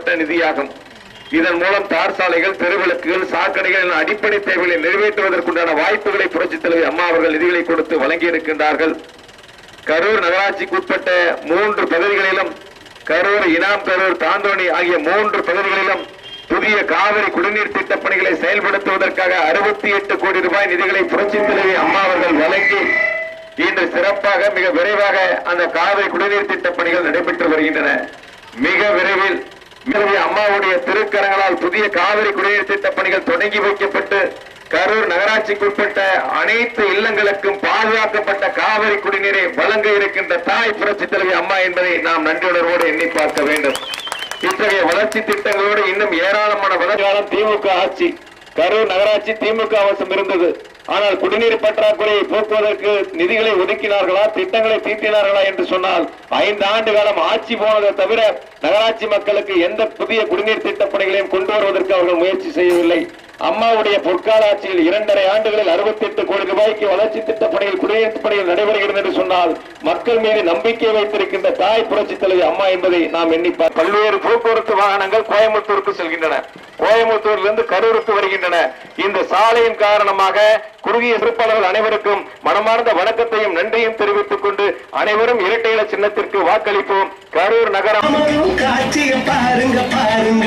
ஒதுக்கப்பட்ட நிதியாகும். இதன் மூலம் தார் சாலைகள், தெருவிளக்குகள், சாக்கடைகள் என அடிப்படை தேவைகளை நிறைவேற்றுவதற்குண்டான வாய்ப்புகளை புரட்சித் தலைவி அம்மா அவர்கள் நிதிகளை கொடுத்து வழங்கியிருக்கின்றார்கள். கரூர் நகராட்சிக்கு உட்பட்ட 3 பகுதிகளிலும், கரூர், இனாம் கரூர், தாந்தோணி ஆகிய 3 பகுதிகளிலும் புதிய காவிரி குடிநீர் திட்டப் பணிகளை செயல்படுத்துவதற்காக 68 கோடி ரூபாய் நிதிகளை புரட்சித் தலைவி அம்மா அவர்கள் வழங்கி இன்று சிறப்பாக மிக விரைவாக அந்த காவிரி குடிநீர் திட்டப் பணிகள் நடைபெற்று வருகின்றன. மிக விரைவில் அம்மாவுடைய திருக்கரங்களால் புதிய காவிரி குடிநீர் திட்டப் பணிகள் தொடங்கி வைக்கப்பட்டு கரூர் நகராட்சிக்கு உட்பட்ட அனைத்து இல்லங்களுக்கும் பாதுகாக்கப்பட்ட காவிரி குடிநீரை வழங்க இருக்கின்ற தாய் புரட்சித் தலைவி அம்மா என்பதை நாம் நன்றியுணர்வோடு எண்ணி பார்க்க வேண்டும். இத்தகைய வளர்ச்சி திட்டங்களோடு இன்னும் ஏராளமான வளர்ச்சி. திமுக ஆட்சி, கரூர் நகராட்சி திமுக வசம் இருந்தது. ஆனால் குடிநீர் பற்றாக்குறையை போக்குவதற்கு நிதிகளை ஒதுக்கினார்களா, திட்டங்களை தீட்டினார்களா என்று சொன்னால் 5 ஆண்டு காலம் ஆட்சி போனதை தவிர நகராட்சி மக்களுக்கு எந்த புதிய குடிநீர் திட்டப் பணிகளையும் கொண்டு வருவதற்கு அவர்கள் முயற்சி செய்யவில்லை. அம்மாவுடைய பொற்கால ஆட்சியில் 2.5 ஆண்டுகளில் 68 கோடி ரூபாய்க்கு வளர்ச்சி திட்டப் பணிகள், குடிநீர் பணிகள் நடைபெறுகிறது என்று சொன்னால் மக்கள் மீது நம்பிக்கை வைத்திருக்கின்ற தாய் புரட்சித் தலைவி அம்மா என்பதை நாம் எண்ணிப்பார். பல்வேறு போக்குவரத்து வாகனங்கள் கோயம்புத்தூருக்கு செல்கின்றன, கோயம்புத்தூரிலிருந்து கரூருக்கு வருகின்றன. இந்த சாலையின் காரணமாக குறுகிய சிறப்பாளர்கள் அனைவருக்கும் மனமார்ந்த வணக்கத்தையும் நன்றியும் தெரிவித்துக் கொண்டு அனைவரும் இரட்டை இலை சின்னத்திற்கு வாக்களிப்போம். கரூர் நகரம் பாருங்க பாருங்க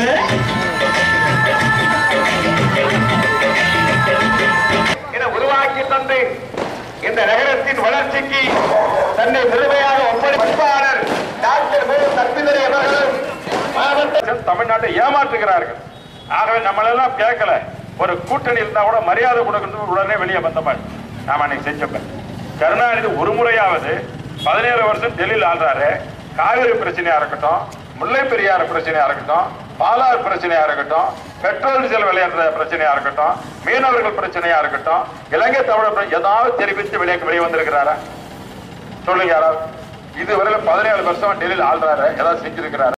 உருவாக்கி தந்து இந்த நகரத்தின் வளர்ச்சிக்கு தன்னை முழுமையாக ஒப்படைப்பாளர் டாக்டர் மு. தம்பிதுரை அவர்களும் மாவட்ட தமிழ்நாட்டை ஏமாற்றுகிறார்கள். ஆகவே நம்மளெல்லாம் கேட்கல, ஒரு கூட்டணி இருந்தா கூட மரியாதை கொடுக்கணும், உடனே வெளியே வந்த மாதிரி நாம அன்னைக்கு செஞ்சப்ப கருணாநிதி ஒரு முறையாவது 17 வருஷம் டெல்லியில் ஆள்றாரு. காவிரி பிரச்சனையா இருக்கட்டும், முல்லை பெரியாறு பிரச்சனையா இருக்கட்டும், பாலாறு பிரச்சனையா இருக்கட்டும், பெட்ரோல் டீசல் விலையேற்ற பிரச்சனையா இருக்கட்டும், மீனவர்கள் பிரச்சனையா இருக்கட்டும், இலங்கை தமிழர் ஏதாவது தெரிவித்து வெளியே வந்திருக்கிறாரா சொல்லுங்க யாராவது? இதுவரையில 17 வருஷம் டெல்லியில் ஆள்றாரு, ஏதாவது செஞ்சிருக்கிறாரு?